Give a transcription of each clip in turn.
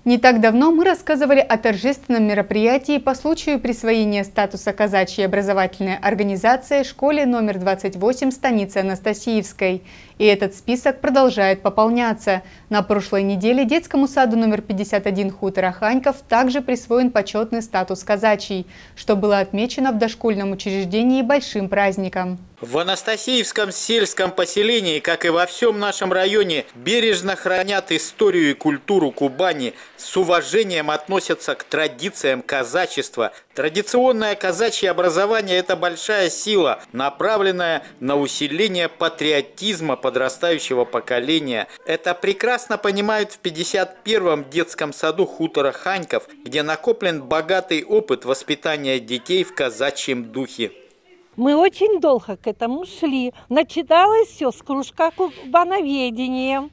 Не так давно мы рассказывали о торжественном мероприятии по случаю присвоения статуса казачьей образовательной организации школе номер 28 станицы Анастасиевской. И этот список продолжает пополняться. На прошлой неделе детскому саду номер 51 хутора Ханьков также присвоен почетный статус казачий, что было отмечено в дошкольном учреждении большим праздником. В Анастасиевском сельском поселении, как и во всем нашем районе, бережно хранят историю и культуру Кубани, с уважением относятся к традициям казачества. Традиционное казачье образование – это большая сила, направленная на усиление патриотизма подрастающего поколения. Это прекрасно понимают в 51-м детском саду хутора Ханьков, где накоплен богатый опыт воспитания детей в казачьем духе. Мы очень долго к этому шли. Начиналось все с кружка кубановедения.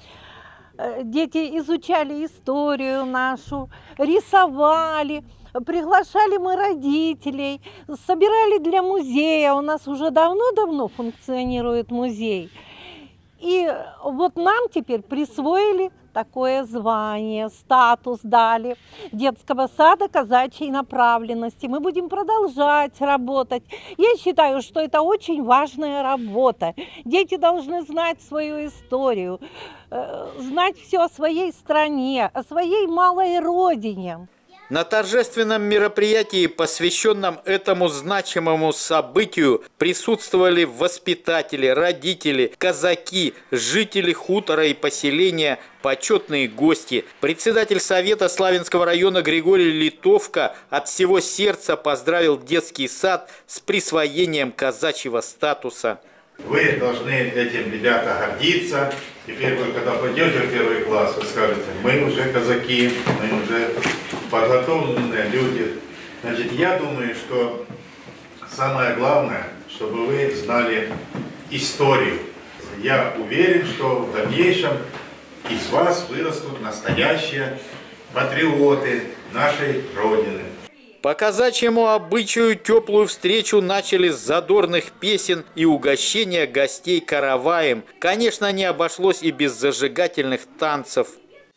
Дети изучали историю нашу, рисовали, приглашали мы родителей, собирали для музея. У нас уже давно-давно функционирует музей. И вот нам теперь присвоили такое звание, статус дали детского сада казачьей направленности. Мы будем продолжать работать. Я считаю, что это очень важная работа. Дети должны знать свою историю, знать все о своей стране, о своей малой родине. На торжественном мероприятии, посвященном этому значимому событию, присутствовали воспитатели, родители, казаки, жители хутора и поселения, почетные гости. Председатель совета Славянского района Григорий Литовка от всего сердца поздравил детский сад с присвоением казачьего статуса. Вы должны этим, ребята, гордиться. Теперь вы, когда пойдете в первый класс, вы скажете: мы уже казаки, мы уже подготовленные люди. Значит, я думаю, что самое главное, чтобы вы знали историю. Я уверен, что в дальнейшем из вас вырастут настоящие патриоты нашей Родины. По казачьему обычаю теплую встречу начали с задорных песен и угощения гостей караваем. Конечно, не обошлось и без зажигательных танцев.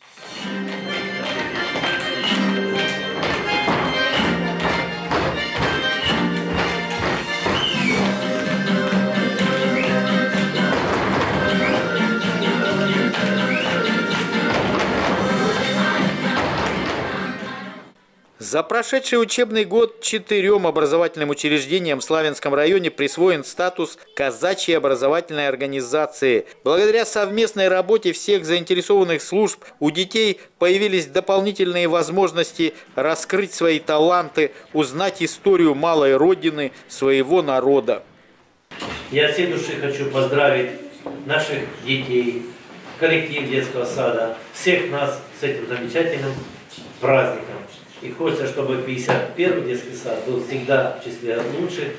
За прошедший учебный год 4 образовательным учреждениям в Славянском районе присвоен статус казачьей образовательной организации. Благодаря совместной работе всех заинтересованных служб у детей появились дополнительные возможности раскрыть свои таланты, узнать историю малой родины, своего народа. Я от всей души хочу поздравить наших детей, коллектив детского сада, всех нас с этим замечательным праздником. И хочется, чтобы 51-й детский сад был всегда в числе лучших,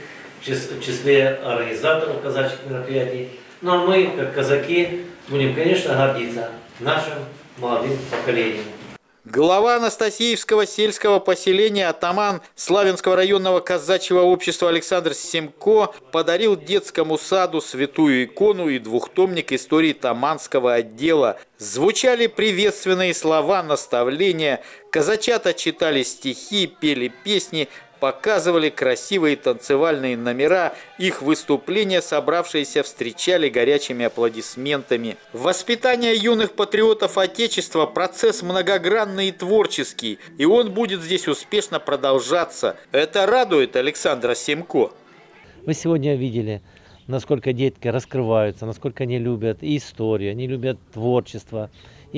в числе организаторов казачьих мероприятий. Ну а мы, как казаки, будем, конечно, гордиться нашим молодым поколением. Глава Анастасиевского сельского поселения, атаман Славянского районного казачьего общества Александр Семко подарил детскому саду святую икону и двухтомник истории Таманского отдела. Звучали приветственные слова, наставления, казачата читали стихи, пели песни, показывали красивые танцевальные номера. Их выступления собравшиеся встречали горячими аплодисментами. Воспитание юных патриотов Отечества – процесс многогранный и творческий, и он будет здесь успешно продолжаться. Это радует Александра Семко. Вы сегодня видели, насколько детки раскрываются, насколько они любят и историю, они любят творчество.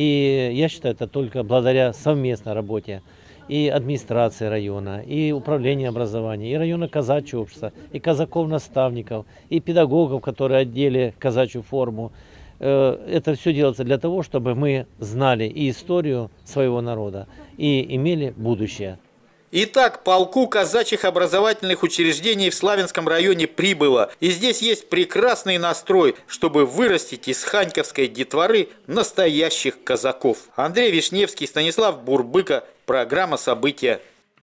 И я считаю, это только благодаря совместной работе и администрации района, и управления образования, и района казачьего общества, и казаков-наставников, и педагогов, которые одели казачью форму. Это все делается для того, чтобы мы знали и историю своего народа, и имели будущее. Итак, полку казачьих образовательных учреждений в Славянском районе прибыло. И здесь есть прекрасный настрой, чтобы вырастить из ханьковской детворы настоящих казаков. Андрей Вишневский, Станислав Бурбыка. Программа «События».